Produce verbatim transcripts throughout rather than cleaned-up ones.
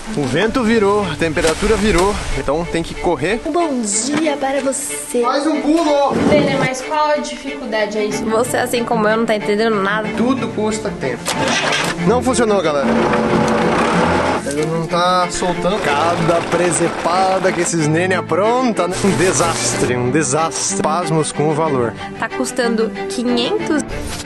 O vento virou, a temperatura virou, então tem que correr. Um bom dia para você. Mais um pulo! Nenê, mas qual a dificuldade aí? Você, assim como eu, não tá entendendo nada. Tudo custa tempo. Não funcionou, galera. Ele não tá soltando. Cada presepada que esses nenê apronta, né? Um desastre, um desastre. Pasmos com o valor. Tá custando quinhentos.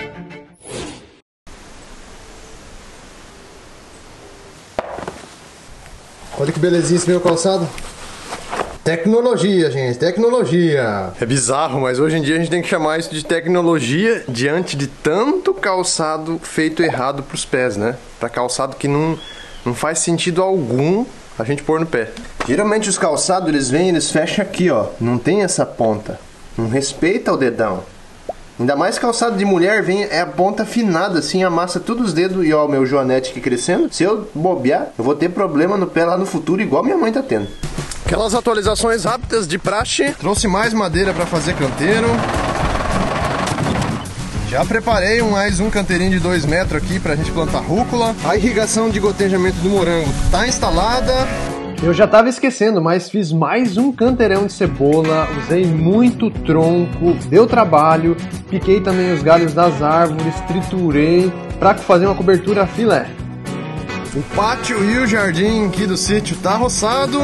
Olha que belezinha esse meu calçado. Tecnologia, gente, tecnologia. É bizarro, mas hoje em dia a gente tem que chamar isso de tecnologia diante de tanto calçado feito errado pros pés, né? Pra calçado que não, não faz sentido algum a gente pôr no pé. Geralmente os calçados, eles vêm, eles fecham aqui, ó. Não tem essa ponta. Não respeita o dedão. Ainda mais calçado de mulher, vem é a ponta afinada, assim, amassa todos os dedos. E ó, o meu joanete aqui crescendo. Se eu bobear, eu vou ter problema no pé lá no futuro, igual minha mãe tá tendo. Aquelas atualizações rápidas de praxe. Trouxe mais madeira para fazer canteiro. Já preparei mais um canteirinho de dois metros aqui pra gente plantar rúcula. A irrigação de gotejamento do morango tá instalada. Eu já tava esquecendo, mas fiz mais um canteirão de cebola, usei muito tronco, deu trabalho, piquei também os galhos das árvores, triturei para fazer uma cobertura filé. O pátio e o jardim aqui do sítio tá roçado.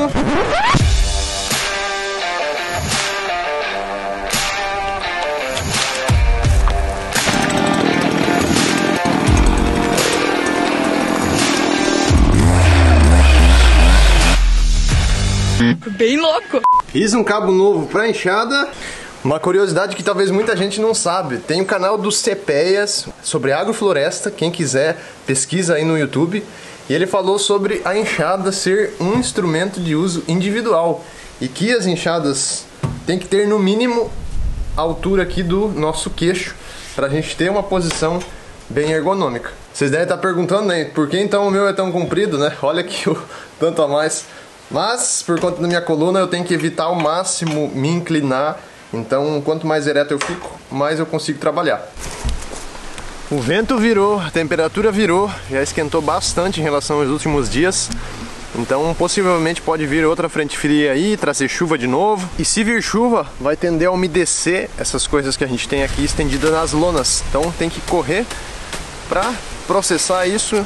Bem louco. Fiz um cabo novo para enxada. Uma curiosidade que talvez muita gente não sabe. Tem o canal do Cepeias sobre agrofloresta. Quem quiser, pesquisa aí no YouTube. E ele falou sobre a enxada ser um instrumento de uso individual. E que as enxadas tem que ter no mínimo a altura aqui do nosso queixo. Para a gente ter uma posição bem ergonômica. Vocês devem estar perguntando, né? Por que então o meu é tão comprido, né? Olha aqui o tanto a mais. Mas, por conta da minha coluna, eu tenho que evitar ao máximo me inclinar. Então, quanto mais ereto eu fico, mais eu consigo trabalhar. O vento virou, a temperatura virou, já esquentou bastante em relação aos últimos dias. Então, possivelmente pode vir outra frente fria aí, trazer chuva de novo. E se vir chuva, vai tender a umedecer essas coisas que a gente tem aqui estendidas nas lonas. Então, tem que correr para processar isso.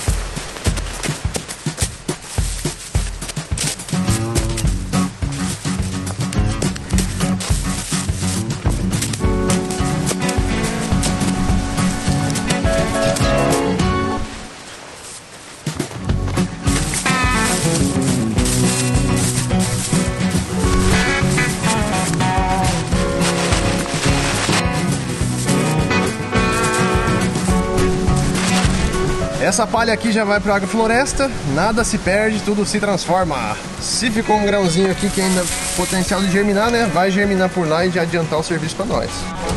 Essa palha aqui já vai para a agrofloresta, nada se perde, tudo se transforma. Se ficou um grãozinho aqui que ainda tem potencial de germinar, né? Vai germinar por lá e já adiantar o serviço para nós.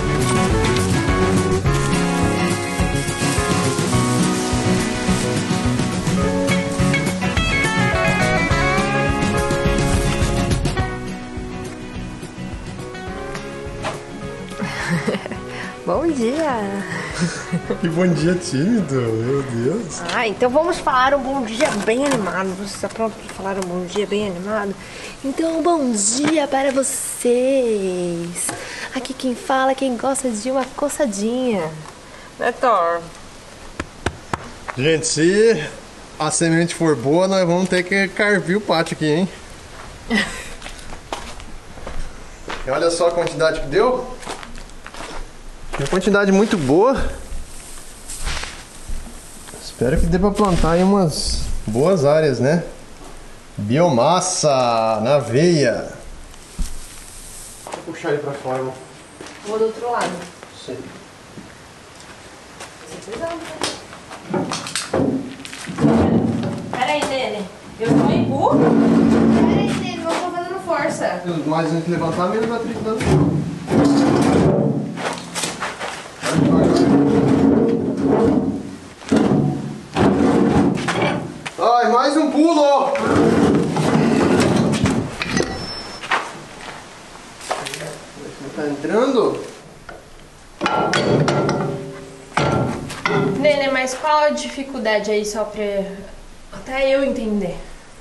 Bom dia. Que bom dia tímido, meu Deus. Ah, então vamos falar um bom dia bem animado. Você está pronto para falar um bom dia bem animado? Então, um bom dia para vocês. Aqui quem fala é quem gosta de uma coçadinha. Né, Thor? Gente, se a semente for boa, nós vamos ter que carpir o pátio aqui, hein? E olha só a quantidade que deu. Uma quantidade muito boa. Espero que dê pra plantar aí umas boas áreas, né? Biomassa na veia. Vou puxar ele pra fora, irmão. Vou do outro lado. Sim. Pera aí, Nene. Eu tô em burro? Pera aí, Nene. Eu tô fazendo força. Mais a gente levantar, menos vai tritando. Ai, mais um pulo! Tá entrando? Nenê, mas qual a dificuldade aí só pra até eu entender?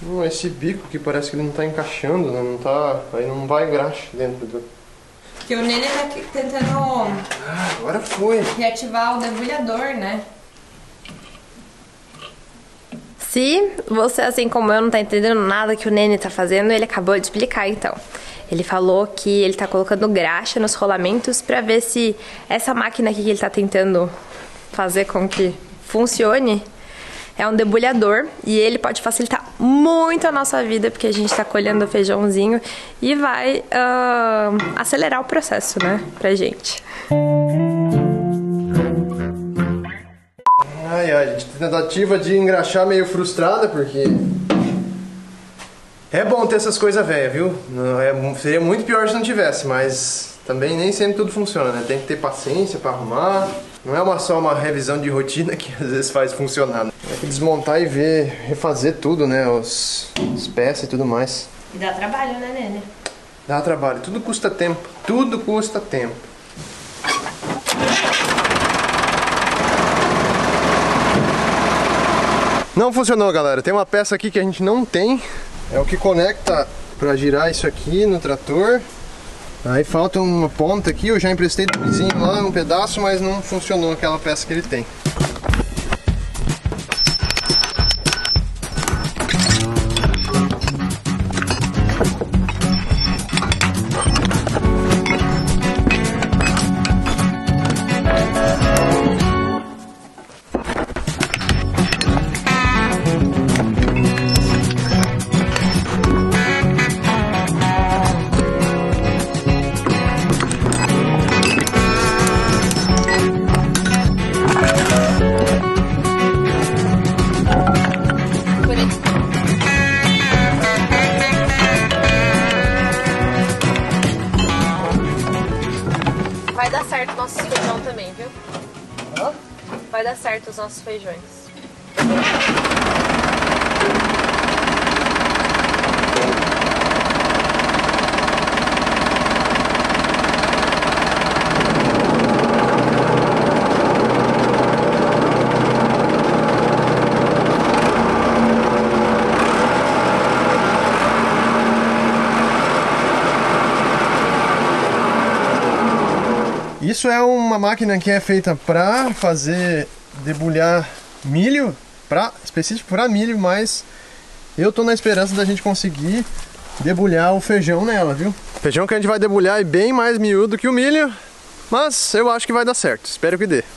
Hum, esse bico que parece que ele não tá encaixando, né? Não tá... Aí não vai graxa dentro do... Porque o Nenê tá aqui tentando Ah, agora foi. reativar o debulhador, né? Se você, assim como eu, não tá entendendo nada que o Nenê tá fazendo, ele acabou de explicar, então. Ele falou que ele tá colocando graxa nos rolamentos pra ver se essa máquina aqui que ele tá tentando fazer com que funcione é um debulhador e ele pode facilitar muito a nossa vida, porque a gente tá colhendo o feijãozinho e vai uh, acelerar o processo, né, pra gente. Ai, ai, gente, tentativa de engraxar meio frustrada, porque... É bom ter essas coisas velhas, viu? Não, é, seria muito pior se não tivesse, mas também nem sempre tudo funciona, né? Tem que ter paciência pra arrumar. Não é uma, só uma revisão de rotina que às vezes faz funcionar. Tem que desmontar e ver, refazer tudo, né? Os, as peças e tudo mais. E dá trabalho, né, Nenê? Dá trabalho, tudo custa tempo. Tudo custa tempo. Não funcionou, galera. Tem uma peça aqui que a gente não tem. É o que conecta pra girar isso aqui no trator. Aí falta uma ponta aqui. Eu já emprestei do vizinho lá um pedaço, mas não funcionou aquela peça que ele tem. Vai dar certo nosso feijão também, viu? Vai dar certo os nossos feijões. Isso é uma máquina que é feita para fazer debulhar milho, pra, específico para milho, mas eu tô na esperança da gente conseguir debulhar o feijão nela, viu? Feijão que a gente vai debulhar é bem mais miúdo que o milho, mas eu acho que vai dar certo, espero que dê.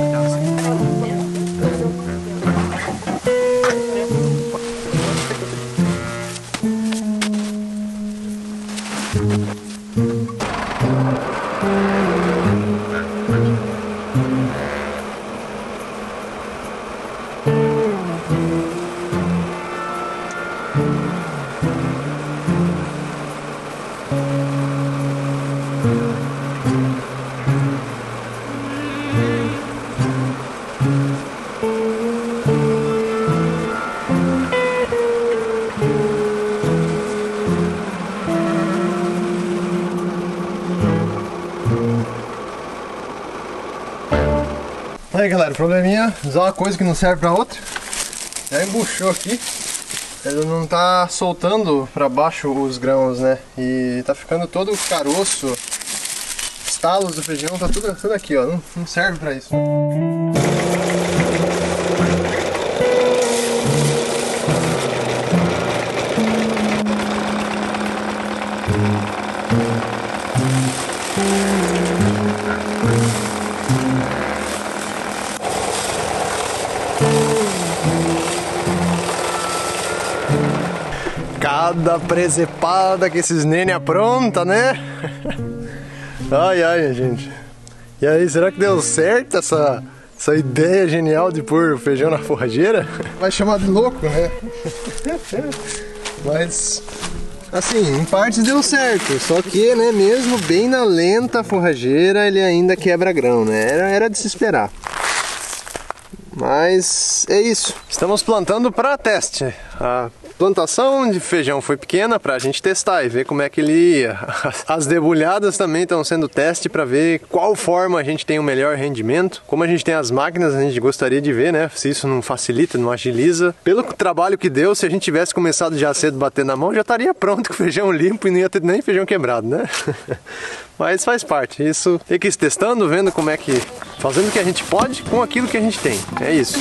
Aí galera, o probleminha é usar uma coisa que não serve pra outra. Já embuchou aqui. Ele não tá soltando pra baixo os grãos, né? E tá ficando todo o caroço, os talos do feijão, tá tudo, tudo aqui, ó. Não, não serve pra isso. Cada presepada que esses nene apronta, né? Ai, ai, gente. E aí, será que deu certo essa, essa ideia genial de pôr o feijão na forrageira? Vai chamar de louco, né? Mas, assim, em partes deu certo. Só que, né, mesmo bem na lenta forrageira, ele ainda quebra grão, né? Era, era de se esperar. Mas é isso. Estamos plantando para teste. A plantação de feijão foi pequena pra gente testar e ver como é que ele ia. As debulhadas também estão sendo teste para ver qual forma a gente tem o melhor rendimento. Como a gente tem as máquinas, a gente gostaria de ver, né? Se isso não facilita, não agiliza. Pelo trabalho que deu, se a gente tivesse começado já cedo bater na mão, já estaria pronto com o feijão limpo e não ia ter nem feijão quebrado, né? Mas faz parte. Isso tem que ir testando, vendo como é que... fazendo o que a gente pode com aquilo que a gente tem. É isso.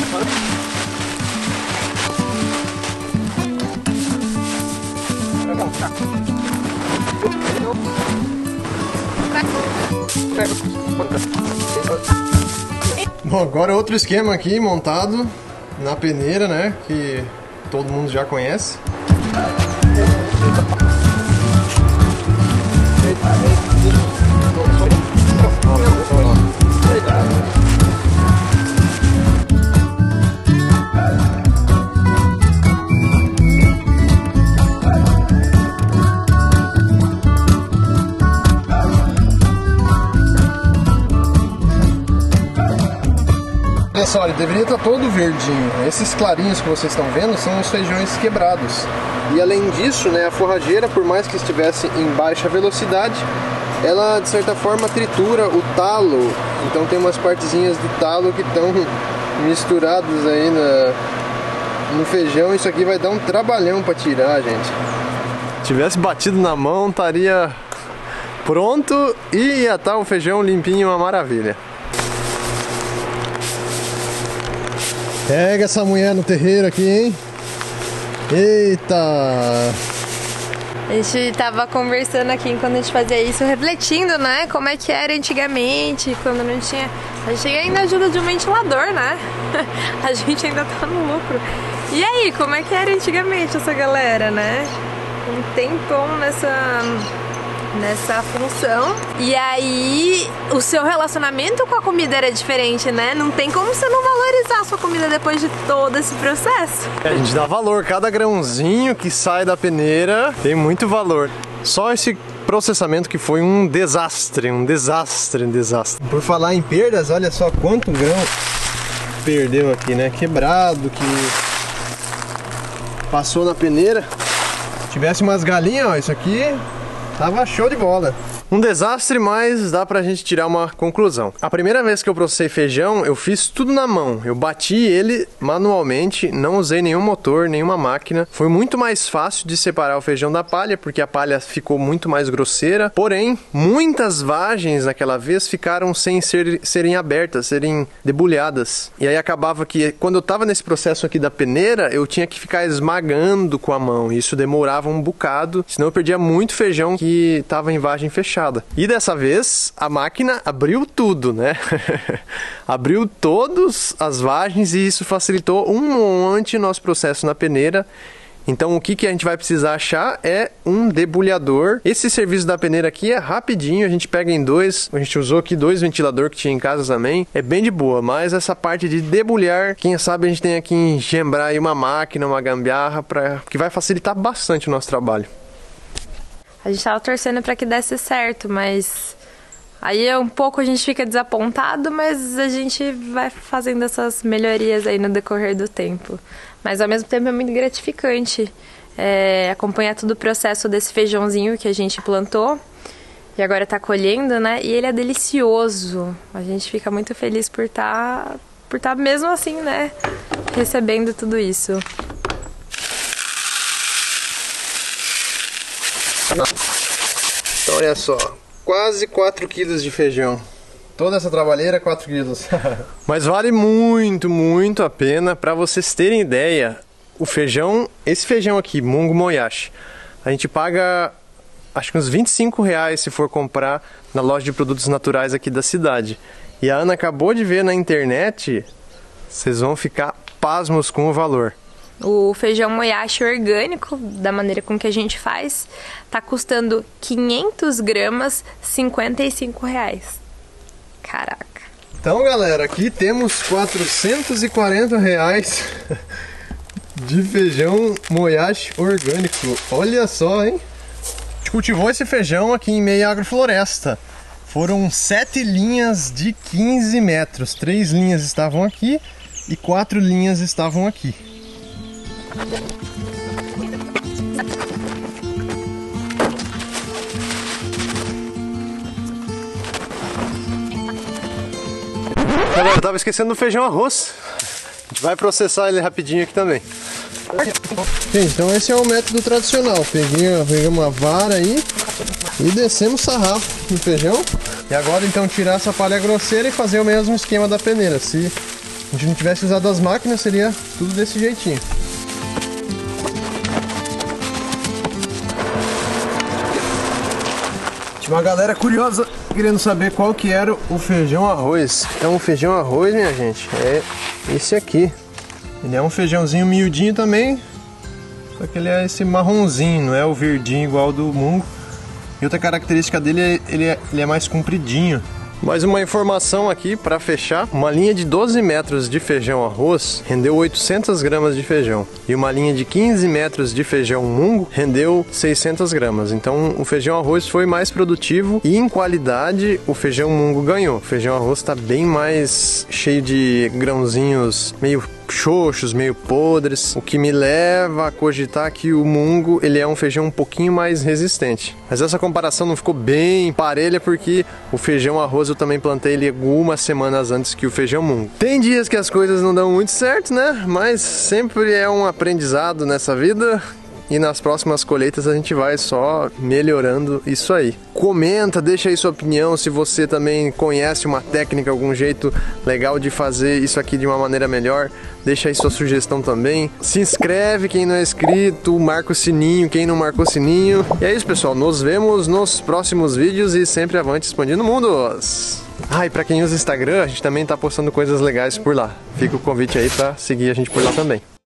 Bom, agora outro esquema aqui montado na peneira, né? Que todo mundo já conhece. Olha só, ele deveria estar todo verdinho. Esses clarinhos que vocês estão vendo são os feijões quebrados. E além disso, né, a forrageira, por mais que estivesse em baixa velocidade, ela de certa forma tritura o talo. Então tem umas partezinhas do talo que estão misturadas aí na, no feijão. Isso aqui vai dar um trabalhão para tirar, gente. Se tivesse batido na mão, estaria pronto e ia estar o feijão limpinho, uma maravilha. Pega essa mulher no terreiro aqui, hein? Eita! A gente tava conversando aqui enquanto a gente fazia isso, refletindo, né? Como é que era antigamente, quando não tinha... A gente ainda ajuda de um ventilador, né? A gente ainda tá no lucro. E aí, como é que era antigamente essa galera, né? Um tempão nessa... nessa função. E aí o seu relacionamento com a comida era diferente, né? Não tem como você não valorizar a sua comida depois de todo esse processo. A gente dá valor, cada grãozinho que sai da peneira tem muito valor. Só esse processamento que foi um desastre, um desastre, um desastre. Por falar em perdas, olha só quanto grão perdeu aqui, né? Quebrado, que passou na peneira. Se tivesse umas galinhas, ó, isso aqui tava show de bola. Um desastre, mas dá pra gente tirar uma conclusão. A primeira vez que eu processei feijão, eu fiz tudo na mão. Eu bati ele manualmente, não usei nenhum motor, nenhuma máquina. Foi muito mais fácil de separar o feijão da palha, porque a palha ficou muito mais grosseira. Porém, muitas vagens naquela vez ficaram sem ser, serem abertas, serem debulhadas. E aí acabava que, quando eu tava nesse processo aqui da peneira, eu tinha que ficar esmagando com a mão. E isso demorava um bocado, senão eu perdia muito feijão que tava em vagem fechada. E dessa vez a máquina abriu tudo, né? Abriu todas as vagens e isso facilitou um monte o nosso processo na peneira. Então o que, que a gente vai precisar achar é um debulhador. Esse serviço da peneira aqui é rapidinho, a gente pega em dois. A gente usou aqui dois ventiladores que tinha em casa também. É bem de boa, mas essa parte de debulhar, quem sabe a gente tem aqui engembrar aí uma máquina, uma gambiarra, pra... que vai facilitar bastante o nosso trabalho. A gente tava torcendo pra que desse certo, mas aí um pouco a gente fica desapontado, mas a gente vai fazendo essas melhorias aí no decorrer do tempo. Mas ao mesmo tempo é muito gratificante é, acompanhar todo o processo desse feijãozinho que a gente plantou e agora tá colhendo, né? E ele é delicioso. A gente fica muito feliz por tá, por tá mesmo assim, né? Recebendo tudo isso. Então olha só, quase quatro quilos de feijão. Toda essa trabalheira, quatro quilos. Mas vale muito, muito a pena. Para vocês terem ideia, o feijão, esse feijão aqui, Mungo Moyashi, a gente paga acho que uns vinte e cinco reais se for comprar na loja de produtos naturais aqui da cidade. E a Ana acabou de ver na internet, vocês vão ficar pasmos com o valor. O feijão Moyashi orgânico, da maneira com que a gente faz, tá custando quinhentas gramas, cinquenta e cinco reais. Caraca. Então, galera, aqui temos quatrocentos e quarenta reais de feijão Moyashi orgânico. Olha só, hein? A gente cultivou esse feijão aqui em meio à agrofloresta. Foram sete linhas de quinze metros. Três linhas estavam aqui e quatro linhas estavam aqui. Galera, eu tava esquecendo do feijão arroz. A gente vai processar ele rapidinho aqui também. Gente, então esse é o método tradicional. Peguei, pegamos uma vara aí e descemos o sarrafo no feijão. E agora então tirar essa palha grosseira e fazer o mesmo esquema da peneira. Se a gente não tivesse usado as máquinas, seria tudo desse jeitinho. Tinha uma galera curiosa querendo saber qual que era o feijão arroz. Então o feijão arroz, minha gente, é esse aqui. Ele é um feijãozinho miudinho também, só que ele é esse marronzinho, não é o verdinho igual ao do mungo. E outra característica dele é ele é, ele é mais compridinho. Mais uma informação aqui para fechar: uma linha de doze metros de feijão arroz rendeu oitocentas gramas de feijão, e uma linha de quinze metros de feijão mungo rendeu seiscentas gramas. Então o feijão arroz foi mais produtivo e em qualidade o feijão mungo ganhou. O feijão arroz está bem mais cheio de grãozinhos meio xoxos, meio podres, o que me leva a cogitar que o mungo ele é um feijão um pouquinho mais resistente. Mas essa comparação não ficou bem parelha porque o feijão arroz eu também plantei ele algumas semanas antes que o feijão mungo. Tem dias que as coisas não dão muito certo, né? Mas sempre é um aprendizado nessa vida. E nas próximas colheitas a gente vai só melhorando isso aí. Comenta, deixa aí sua opinião se você também conhece uma técnica, algum jeito legal de fazer isso aqui de uma maneira melhor. Deixa aí sua sugestão também. Se inscreve quem não é inscrito, marca o sininho quem não marcou o sininho. E é isso, pessoal, nos vemos nos próximos vídeos e sempre avante expandindo mundos! Ah, e pra quem usa Instagram, a gente também tá postando coisas legais por lá. Fica o convite aí pra seguir a gente por lá também.